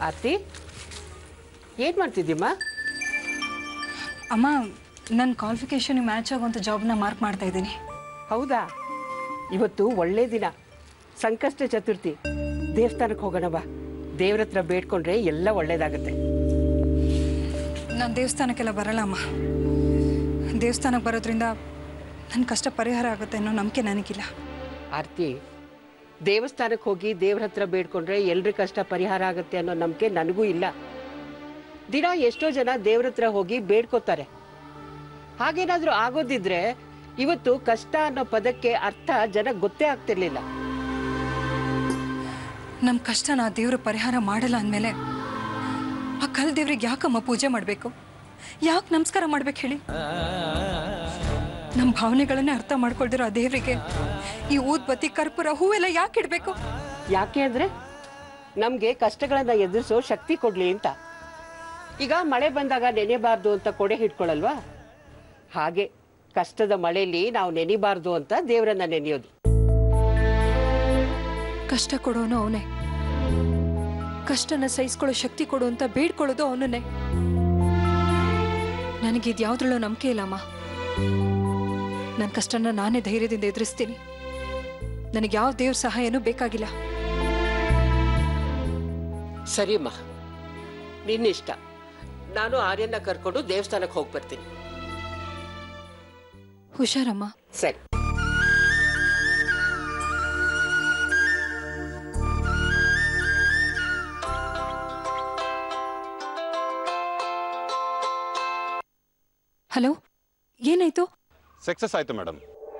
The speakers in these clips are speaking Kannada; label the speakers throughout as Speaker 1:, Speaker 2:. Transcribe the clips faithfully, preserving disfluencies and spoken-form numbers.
Speaker 1: ಆರ್ತಿ ಏನು ಮಾಡ್ತಿದ್ದೀಮ್ಮ?
Speaker 2: ಅಮ್ಮ ನನ್ನ ಕ್ವಾಲಿಫಿಕೇಷನ್ ಮ್ಯಾಚ್ ಆಗುವಂಥ ಜಾಬ್ನ ಮಾರ್ಕ್ ಮಾಡ್ತಾ ಇದ್ದೀನಿ.
Speaker 1: ಹೌದಾ? ಇವತ್ತು ಒಳ್ಳೆ ದಿನ, ಸಂಕಷ್ಟ ಚತುರ್ಥಿ. ದೇವಸ್ಥಾನಕ್ಕೆ ಹೋಗೋಣ ಬಾ. ದೇವ್ರ ಹತ್ರ ಬೇಡ್ಕೊಂಡ್ರೆ ಎಲ್ಲ ಒಳ್ಳೇದಾಗುತ್ತೆ.
Speaker 2: ನಾನು ದೇವಸ್ಥಾನಕ್ಕೆಲ್ಲ ಬರಲ್ಲ ಅಮ್ಮ. ದೇವಸ್ಥಾನಕ್ಕೆ ಬರೋದ್ರಿಂದ ನನ್ನ ಕಷ್ಟ ಪರಿಹಾರ ಆಗುತ್ತೆ ಅನ್ನೋ ನಂಬಿಕೆ ನನಗಿಲ್ಲ.
Speaker 1: ಆರ್ತಿ, ದೇವಸ್ಥಾನಕ್ಕೆ ಹೋಗಿ ದೇವ್ರ ಹತ್ರ ಬೇಡ್ಕೊಂಡ್ರೆ ಎಲ್ರ ಕಷ್ಟ ಪರಿಹಾರ ಆಗುತ್ತೆ ಅನ್ನೋ ನಂಬಿಕೆ ನನಗೂ ಇಲ್ಲ. ದಿನ ಎಷ್ಟೋ ಜನ ದೇವ್ರ ಹತ್ರ ಹೋಗಿ ಬೇಡ್ಕೋತಾರೆ. ಹಾಗೇನಾದ್ರೂ ಆಗೋದಿದ್ರೆ ಇವತ್ತು ಕಷ್ಟ ಅನ್ನೋ ಪದಕ್ಕೆ ಅರ್ಥ ಜನಕ್ಕೆ ಗೊತ್ತೇ ಆಗ್ತಿರ್ಲಿಲ್ಲ.
Speaker 2: ನಮ್ಮ ಕಷ್ಟನ ದೇವ್ರ ಪರಿಹಾರ ಮಾಡಲ್ಲ ಅಂದಮೇಲೆ ಆ ಕಲ್ ದೇವ್ರಿಗೆ ಯಾಕಮ್ಮ ಪೂಜೆ ಮಾಡಬೇಕು? ಯಾಕೆ ನಮಸ್ಕಾರ ಮಾಡ್ಬೇಕು ಹೇಳಿ? ನಮ್ಮ ಭಾವನೆಗಳನ್ನೇ ಅರ್ಥ ಮಾಡ್ಕೊಳ್ದಿರೋ ಆ ದೇವರಿಗೆ ಈ ಊದ್ಬತ್ತಿ ಕರ್ಪೂರ ಹೂವೆಲ್ಲ ಯಾಕೆ ಇಡಬೇಕು?
Speaker 1: ಯಾಕೆ ಅಂದ್ರೆ ನಮ್ಗೆ ಕಷ್ಟಗಳನ್ನ ಎದುರಿಸೋ ಶಕ್ತಿ ಕೊಡ್ಲಿ ಅಂತ. ಈಗ ಮಳೆ ಬಂದಾಗ ನೆನೆಬಾರ್ದು ಅಂತ ಕೊಡೆ ಹಿಡ್ಕೊಳಲ್ವಾ? ಹಾಗೆ ಕಷ್ಟದ ಮಳೆಯಲ್ಲಿ ನಾವು ನೆನಿಬಾರ್ದು ಅಂತ ದೇವರನ್ನ ನೆನೆಯೋದು.
Speaker 2: ಕಷ್ಟ ಕೊಡೋನು ಅವನೇ, ಕಷ್ಟನ ಸಹಿಸ್ಕೊಳ್ಳೋ ಶಕ್ತಿ ಕೊಡು ಅಂತ ಬೇಡ್ಕೊಳ್ಳೋದು ಅವನನ್ನೇ. ನನಗಿದ್ಯಾವ್ದ್ರಲ್ಲೂ ನಂಬಿಕೆ ಇಲ್ಲಮ್ಮ. ನನ್ನ ಕಷ್ಟನ ನಾನೇ ಧೈರ್ಯದಿಂದ ಎದುರಿಸ್ತೀನಿ. ನನಗೆ ಯಾವ ದೇವ್ರ ಸಹಾಯನೂ ಬೇಕಾಗಿಲ್ಲ.
Speaker 1: ಸರಿಯಮ್ಮ, ನಿನ್ನಿಷ್ಟ. ನಾನು ಆರ್ಯನ್ನ ಕರ್ಕೊಂಡು ದೇವಸ್ಥಾನಕ್ಕೆ ಹೋಗಿ ಬರ್ತೀನಿ.
Speaker 2: ಹುಷಾರಮ್ಮ.
Speaker 1: ಸರಿ.
Speaker 2: ಹಲೋ, ಏನಾಯ್ತು?
Speaker 3: ಸಕ್ಸಸ್ ಆಯ್ತು ಮೇಡಮ್.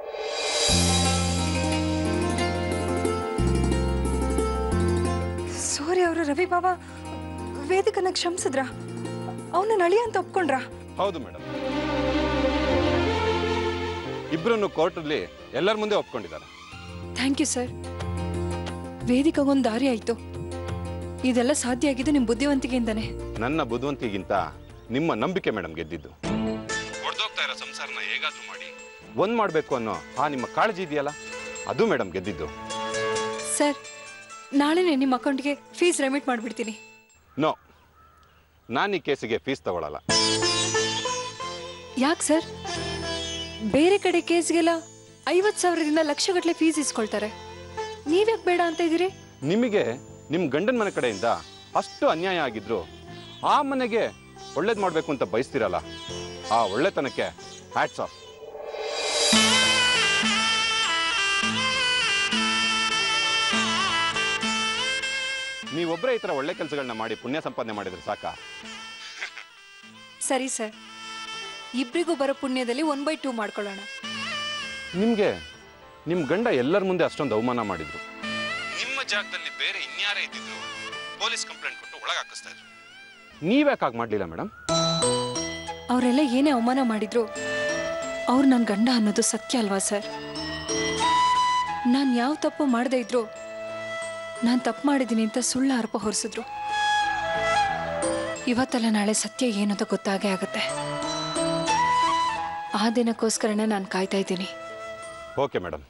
Speaker 2: ಸೂರ್ಯ ಅವರು ರವಿ ಬಾಬಾ ವೇದಿಕನ ಕ್ಷಮಿಸಿದ್ರ? ಅವನ ನಳಿ ಅಂತ ಒಪ್ಕೊಂಡ್ರ?
Speaker 3: ಹೌದು ಮೇಡಮ್, ಇಬ್ರನ್ನು ಕೋರ್ಟಲ್ಲಿ ಎಲ್ಲರ ಮುಂದೆ ಒಪ್ಕೊಂಡಿದ್ದಾರೆ.
Speaker 2: Thank you sir. ವೇದಿಕಾಗೊಂದು ದಾರಿ ಆಯ್ತು. ಇದೆಲ್ಲ ಸಾಧ್ಯ ಆಗಿದೆ ನಿಮ್ಮ ಬುದ್ಧಿವಂತಿಕೆಯಿಂದಾನೆ.
Speaker 3: ನನ್ನ ಬುದ್ಧಿವಂತಿಗಿಂತ ನಿಮ್ಮ ನಂಬಿಕೆ ಮೇಡಮ್ ಗೆದ್ದಿದ್ದು. ಹೊಡೆದೋಗ್ತಾ ಇರೋ ಸಂಸಾರನ ಹೇಗಾದ್ರೂ ಮಾಡಿ ಒಂದ್ ಮಾಡ್ಬೇಕು ಅನ್ನೋ ಆ ನಿಮ್ಮ ಕಾಳಜಿ ಇದೆಯಲ್ಲ, ಅದು ಮೇಡಮ್ ಗೆದ್ದಿದ್ದು.
Speaker 2: ಸರ್, ನಾಳೆನೆ ನಿಮ್ಮ ಅಕೌಂಟ್ಗೆ ಫೀಸ್ ರೆಮಿಟ್ ಮಾಡಿಬಿಡ್ತೀನಿ.
Speaker 3: ನೋ, ನಾನು ಈ ಕೇಸಿಗೆ ಫೀಸ್ ತಗೊಳ್ಳಲ್ಲ.
Speaker 2: ಯಾಕೆ ಸರ್? ಬೇರೆ ಕಡೆ ಕೇಸ್ಗೆಲ್ಲ ಐವತ್ತು ಸಾವಿರದಿಂದ ಲಕ್ಷಗಟ್ಟಲೆ ಫೀಸ್ ಇಸ್ಕೊಳ್ತಾರೆ. ನೀವ್ಯಾಕೆ ಬೇಡ ಅಂತ ಇದ್ದೀರಿ?
Speaker 3: ನಿಮಗೆ ನಿಮ್ಮ ಗಂಡನ ಮನೆ ಕಡೆಯಿಂದ ಅಷ್ಟು ಅನ್ಯಾಯ ಆಗಿದ್ರು ಆ ಮನೆಗೆ ಒಳ್ಳೇದು ಮಾಡಬೇಕು ಅಂತ ಬಯಸ್ತಿರಲ್ಲ, ಆ ಒಳ್ಳೆತನಕ್ಕೆ ಹ್ಯಾಟ್ಸ್ ಆಫ್. ನೀವೊಬ್ಬರೇ ಈ ಥರ ಒಳ್ಳೆ ಕೆಲಸಗಳನ್ನ ಮಾಡಿ ಪುಣ್ಯ ಸಂಪಾದನೆ ಮಾಡಿದ್ರೆ ಸಾಕಾ?
Speaker 2: ಸರಿ ಸರ್, ಇಬ್ಬರಿಗೂ ಬರೋ ಪುಣ್ಯದಲ್ಲಿ ಒನ್ ಬೈ ಟೂ ಮಾಡ್ಕೊಳ್ಳೋಣ.
Speaker 3: ನಿಮ್ಗೆ ನಿಮ್ ಗಂಡ ಎಲ್ಲರ ಮುಂದೆ ಅಷ್ಟೊಂದು ಅವಮಾನ ಮಾಡಿದ್ರು. ನಿಮ್ಮ ಜಾಗದಲ್ಲಿ ಬೇರೆ ಇನ್ಯಾರೇ ಇದ್ದಿದ್ರು ಪೊಲೀಸ್ ಕಂಪ್ಲೇಂಟ್ ಕೊಟ್ಟು ಒಳಗೆ ಹಾಕಿಸ್ತಾ ಇದ್ರು. ನೀವ್ಯಾಕೆ ಹಾಗೆ ಮಾಡ್ಲಿಲ್ಲ ಮೇಡಮ್?
Speaker 2: ಅವರೆಲ್ಲ ಏನೇ ಅವಮಾನ ಮಾಡಿದ್ರು ಅವ್ರು ನನ್ನ ಗಂಡ ಅನ್ನೋದು ಸತ್ಯ ಅಲ್ವಾ ಸರ್? ನಾನು ಯಾವ ತಪ್ಪು ಮಾಡದೇ ಇದ್ರು ನಾನು ತಪ್ಪು ಮಾಡಿದ್ದೀನಿ ಅಂತ ಸುಳ್ಳು ಆರೋಪ ಹೊರಿಸಿದ್ರು. ಇವತ್ತಲ್ಲ ನಾಳೆ ಸತ್ಯ ಏನಂತ ಗೊತ್ತಾಗೇ ಆಗುತ್ತೆ. ಆ ದಿನಕ್ಕೋಸ್ಕರನೇ ನಾನು ಕಾಯ್ತಾ ಇದ್ದೀನಿ.
Speaker 3: Okay madam,